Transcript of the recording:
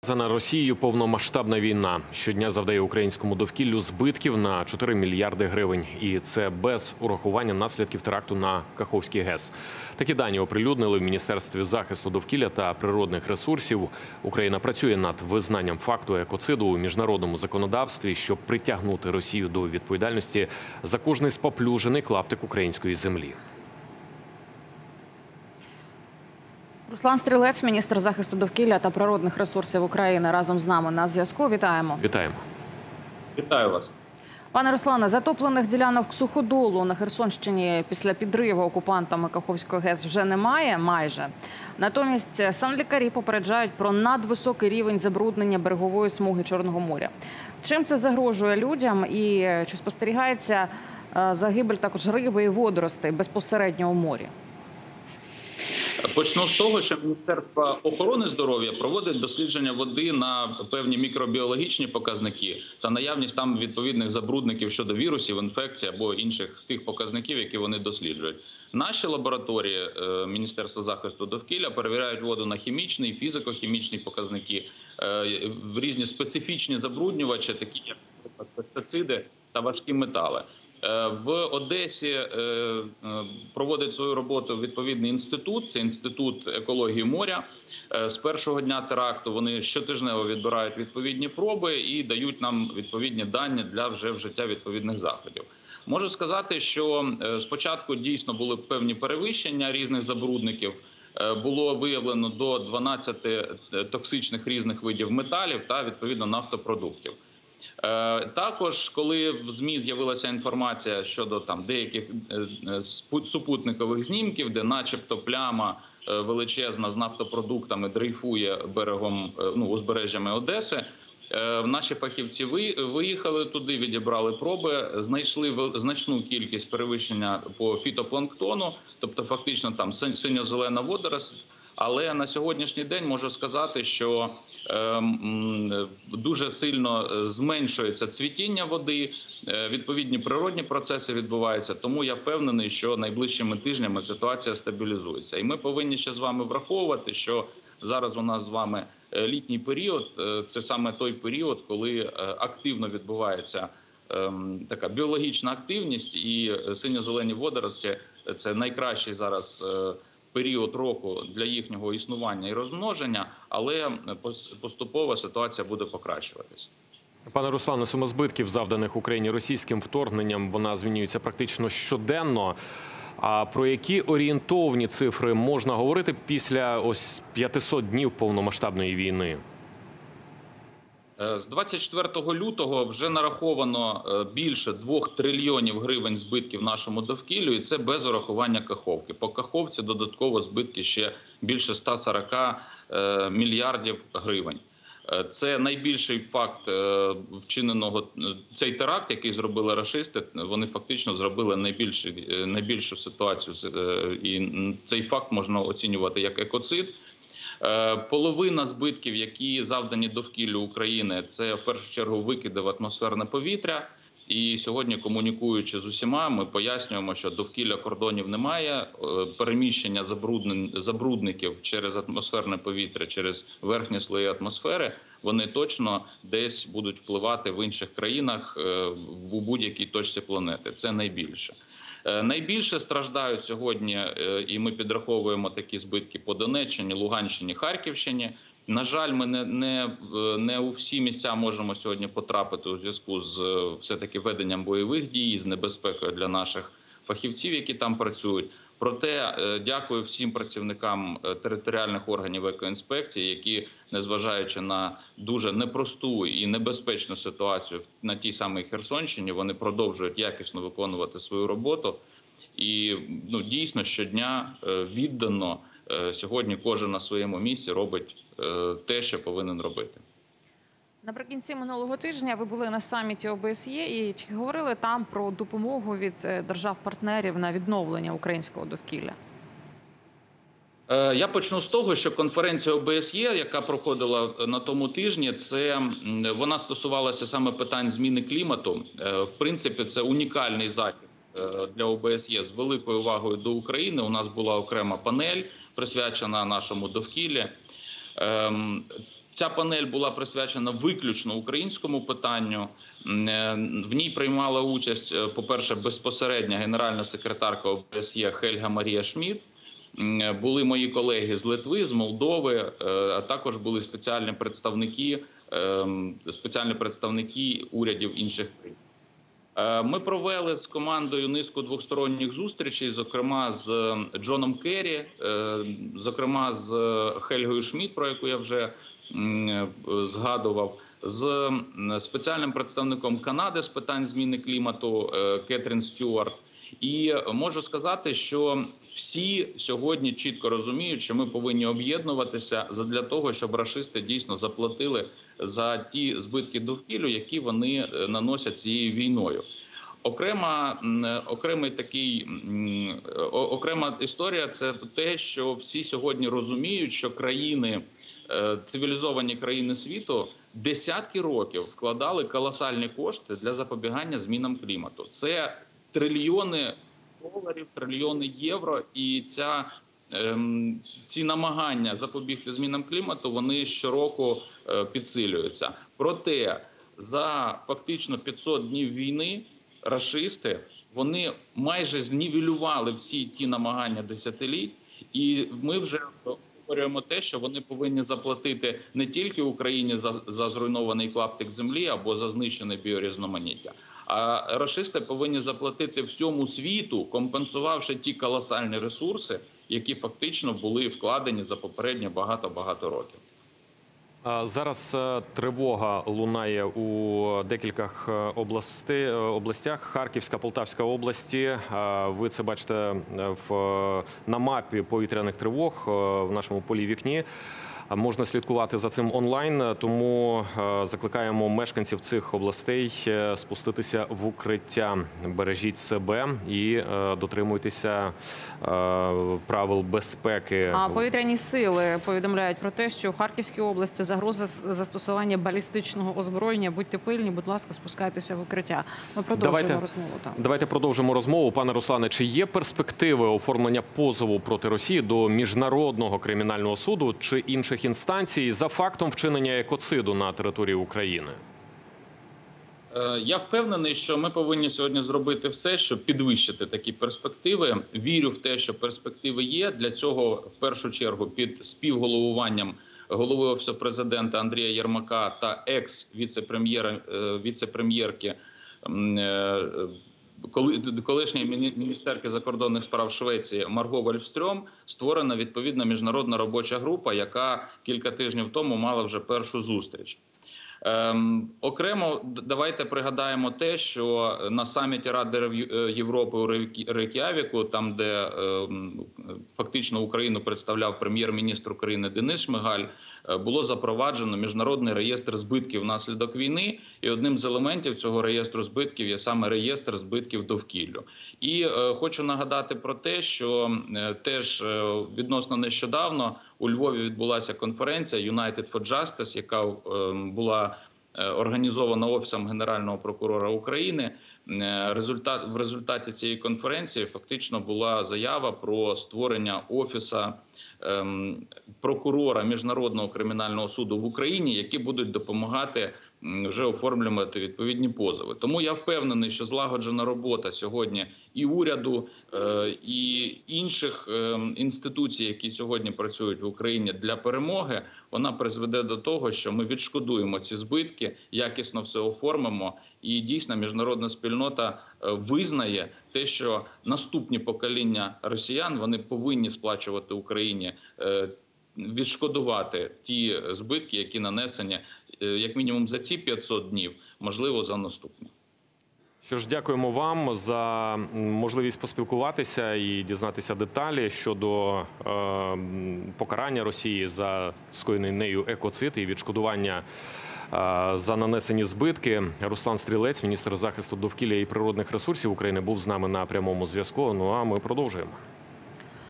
Нав'язана Росією повномасштабна війна щодня завдає українському довкіллю збитків на 4 мільярди гривень. І це без урахування наслідків теракту на Каховський ГЕС. Такі дані оприлюднили в Міністерстві захисту довкілля та природних ресурсів. Україна працює над визнанням факту екоциду у міжнародному законодавстві, щоб притягнути Росію до відповідальності за кожний споплюжений клаптик української землі. Руслан Стрілець, міністр захисту довкілля та природних ресурсів України, разом з нами на зв'язку. Вітаємо. Вітаємо. Вітаю вас. Пане Руслане, затоплених ділянок суходолу на Херсонщині після підриву окупантами Каховського ГЕС вже немає майже. Натомість санлікарі попереджають про надвисокий рівень забруднення берегової смуги Чорного моря. Чим це загрожує людям і чи спостерігається загибель також риби і водоростей безпосередньо у морі? Почну з того, що Міністерство охорони здоров'я проводить дослідження води на певні мікробіологічні показники та наявність там відповідних забрудників щодо вірусів, інфекцій або інших тих показників, які вони досліджують. Наші лабораторії Міністерства захисту довкілля перевіряють воду на хімічні, фізико-хімічні показники, різні специфічні забруднювачі, такі як пестициди та важкі метали. В Одесі проводить свою роботу відповідний інститут, це Інститут екології моря. З першого дня теракту вони щотижнево відбирають відповідні проби і дають нам відповідні дані для вже вжиття відповідних заходів. Можу сказати, що спочатку дійсно були певні перевищення різних забрудників. Було виявлено до 12 токсичних різних видів металів та відповідно нафтопродуктів. Також, коли в ЗМІ з'явилася інформація щодо деяких супутникових знімків, де начебто пляма величезна з нафтопродуктами дрейфує берегом, узбережжями Одеси, наші фахівці виїхали туди, відібрали проби, знайшли значну кількість перевищення по фітопланктону, тобто фактично там синьо-зелена водоросль. Але на сьогоднішній день можу сказати, що дуже сильно зменшується цвітіння води, відповідні природні процеси відбуваються. Тому я впевнений, що найближчими тижнями ситуація стабілізується. І ми повинні ще з вами враховувати, що зараз у нас з вами літній період. Це саме той період, коли активно відбувається така біологічна активність, і синьо-зелені водорості – це найкращий зараз період року для їхнього існування і розмноження, але поступово ситуація буде покращуватися. Пане Руслане, сума збитків, завданих Україні російським вторгненням, вона змінюється практично щоденно. А про які орієнтовні цифри можна говорити після 500 днів повномасштабної війни? З 24 лютого вже нараховано більше 2 трильйонів гривень збитків нашому довкіллю, і це без урахування Каховки. По Каховці додатково збитки ще більше 140 мільярдів гривень. Це найбільший факт вчиненого, цей теракт, який зробили рашисти, вони фактично зробили найбільшу ситуацію, і цей факт можна оцінювати як екоцид. Половина збитків, які завдані довкіллю України, це в першу чергу викиди в атмосферне повітря. І сьогодні, комунікуючи з усіма, ми пояснюємо, що довкілля кордонів немає, переміщення забрудників через атмосферне повітря, через верхні слої атмосфери, вони точно десь будуть впливати в інших країнах, у будь-якій точці планети. Це найбільше. Найбільше страждають сьогодні, і ми підраховуємо такі збитки по Донеччині, Луганщині, Харківщині. На жаль, ми не у всі місця можемо сьогодні потрапити у зв'язку з все-таки веденням бойових дій, з небезпекою для наших фахівців, які там працюють. Проте дякую всім працівникам територіальних органів екоінспекції, які, незважаючи на дуже непросту і небезпечну ситуацію на тій самій Херсонщині, вони продовжують якісно виконувати свою роботу. І дійсно щодня віддано сьогодні кожен на своєму місці робить те, що повинен робити. Наприкінці минулого тижня ви були на саміті ОБСЄ і чи говорили там про допомогу від держав-партнерів на відновлення українського довкілля? Я почну з того, що конференція ОБСЄ, яка проходила на тому тижні, вона стосувалася саме питань зміни клімату. В принципі, це унікальний захід для ОБСЄ з великою увагою до України. У нас була окрема панель, присвячена нашому довкіллю. Ця панель була присвячена виключно українському питанню. В ній приймала участь, по-перше, безпосередня генеральна секретарка ОБСЄ Хельга Марія Шмідт. Були мої колеги з Литви, з Молдови, а також були спеціальні представники урядів інших країн. Ми провели з командою низку двосторонніх зустрічей, зокрема з Джоном Керрі, зокрема з Хельгою Шмідт, про яку я вже згадував, з спеціальним представником Канади з питань зміни клімату Кетрін Стюарт. І можу сказати, що всі сьогодні чітко розуміють, що ми повинні об'єднуватися задля того, щоб рашисти дійсно заплатили за ті збитки довкіллю, які вони наносять цією війною. Окрема історія – це те, що всі сьогодні розуміють, що цивілізовані країни світу десятки років вкладали колосальні кошти для запобігання змінам клімату. Це трильйони доларів, трильйони євро, і ці намагання запобігти змінам клімату, вони щороку підсилюються. Проте за фактично 500 днів війни рашисти, вони майже знівелювали всі ті намагання десятиліть, і ми вже говоримо те, що вони повинні заплатити не тільки Україні за зруйнований клаптик землі або за знищене біорізноманіття, а рашисти повинні заплатити всьому світу, компенсувавши ті колосальні ресурси, які фактично були вкладені за попередні багато років. Зараз тривога лунає у декількох областях. Харківська, Полтавська області. Ви це бачите на мапі повітряних тривог в нашому полі вікні. Можна слідкувати за цим онлайн, тому закликаємо мешканців цих областей спуститися в укриття. Бережіть себе і дотримуйтеся правил безпеки. А повітряні сили повідомляють про те, що в Харківській області загроза застосування балістичного озброєння. Будьте пильні, будь ласка, спускайтеся в укриття. Ми продовжуємо розмову. Давайте продовжимо розмову. Пане Руслане, чи є перспективи оформлення позову проти Росії до Міжнародного кримінального суду чи інших інстанцій за фактом вчинення екоциду на території України? Я впевнений, що ми повинні сьогодні зробити все, щоб підвищити такі перспективи. Вірю в те, що перспективи є. Для цього, в першу чергу, під співголовуванням голови Офісу Президента Андрія Єрмака та екс-віце-прем'єрки, колишньої міністерки закордонних справ Швеції Марго Вальстрьом, створена відповідна міжнародна робоча група, яка кілька тижнів тому мала вже першу зустріч. Окремо, давайте пригадаємо те, що на саміті Ради Європи у Рейк'явіку, там, де фактично Україну представляв прем'єр-міністр України Денис Шмигаль, було запроваджено міжнародний реєстр збитків внаслідок війни. І одним з елементів цього реєстру збитків є саме реєстр збитків довкіллю. І хочу нагадати про те, що теж відносно нещодавно у Львові відбулася конференція United for Justice, яка була організована Офісом Генерального прокурора України. В результаті цієї конференції фактично була заява про створення Офісу прокурора Міжнародного кримінального суду в Україні, які будуть допомагати вже оформлювати відповідні позови. Тому я впевнений, що злагоджена робота сьогодні і уряду, і інших інституцій, які сьогодні працюють в Україні для перемоги, вона призведе до того, що ми відшкодуємо ці збитки, якісно все оформимо, і дійсно міжнародна спільнота визнає те, що наступні покоління росіян, вони повинні сплачувати Україні, відшкодувати ті збитки, які нанесені як мінімум за ці 500 днів, можливо, за наступні. Що ж, дякуємо вам за можливість поспілкуватися і дізнатися деталі щодо покарання Росії за скоєний нею екоцид і відшкодування за нанесені збитки. Руслан Стрілець, міністр захисту довкілля і природних ресурсів України, був з нами на прямому зв'язку. Ну а ми продовжуємо.